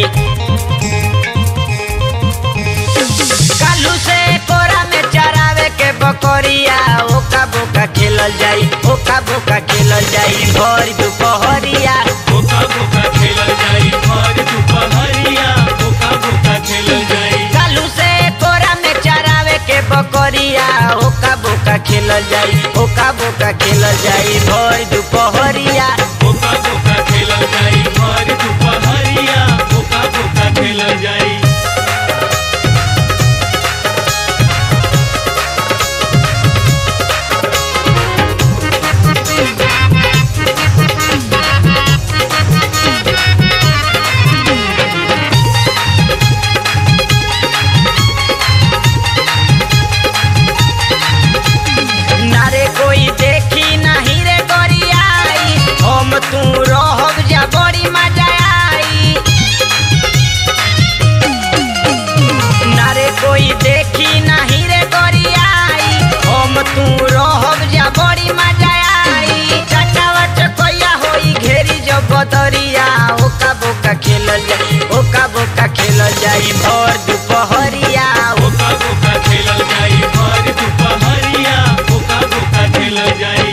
जाई। कालू से कोरा में चरावे के बकरिया ओका बोका खेलल जाई, ओका बोका खेलल जाई भर दुपहरिया, ओका बोका खेलल जाई भर दुपहरिया, ओका बोका खेलल जाई। कालू से कोरा में चरावे के बकरिया ओका बोका खेलल जाई, ओका बोका खेलल जाई भर दुपहरिया, ओका बोका खेलल जाई भर दुपहरिया, ओका बोका खेलल जाई। नारे कोई देखी नहीं रे गोरियाई, हम तू रहब जा बड़ी मजा आई। नारे कोई देखी नहीं रे गोरियाई, हम तू रहब जा बड़ी मजा आई। चटावा चकोया होई घेरी जब बदरिया ओका बोका खेलल जाई, ओका बोका खेलल जाई भर दुपहरिया, ओका बोका खेलल जाई भर दुपहरिया, ओका बोका खेलल जाई।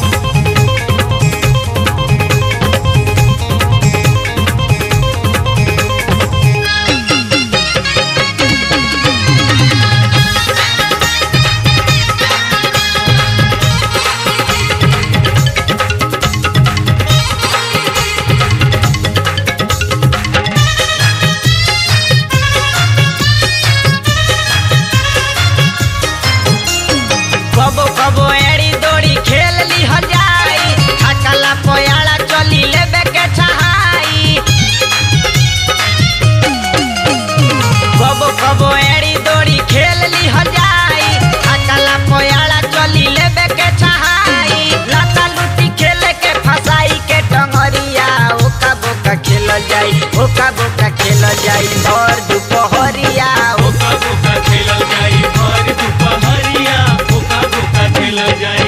कबो कबो एड़ी दौड़ी खेल ली हो जाई, थकला पोयाला चली लेबे के छहाई। कबो कबो एड़ी दौड़ी खेल ली हो जाई, थकला पोयाला चली लेबे के छहाई। लाता लूटी खेले के फसाई के टंगरिया ओका बोका खेलल जाई, ओका बोका खेलल जाई भर दुपहरिया, ओका बोका खेलल जाई भर दुपहरिया, ओका बोका खेलल जाई।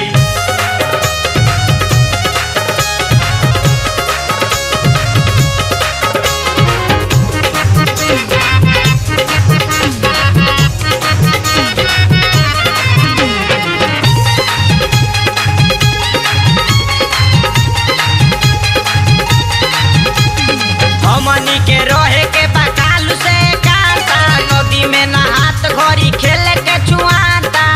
हमनी के रहे के बकाल से कांता, नदी में नहात घड़ी खेले के छुआता।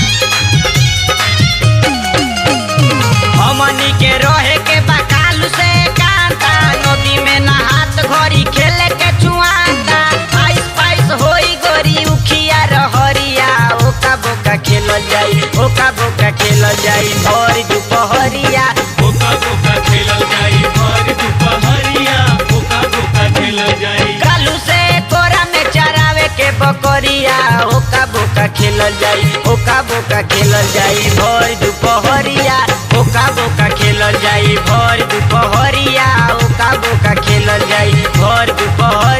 हमनी के रहे के बकाल से कांता, नदी में नहात घड़ी खेले के छुआता। आइस पाइस होई गोरी उखिया रहरिया ओका बोका खेलल जाई, ओका बोका खेलल जाई भर दुपहरिया, ओका बोका खेलल जाई भर दुपहरिया, ओका बोका खेलल जाई। कालू से कोरा में चरावे के बकरिया ओका बोका खेलल जाई, ओका बोका खेलल जाई भर दुपहरिया, ओका बोका खेलल जाई भर दुपहरिया, ओका बोका खेलल जाई भर दुपहरिया।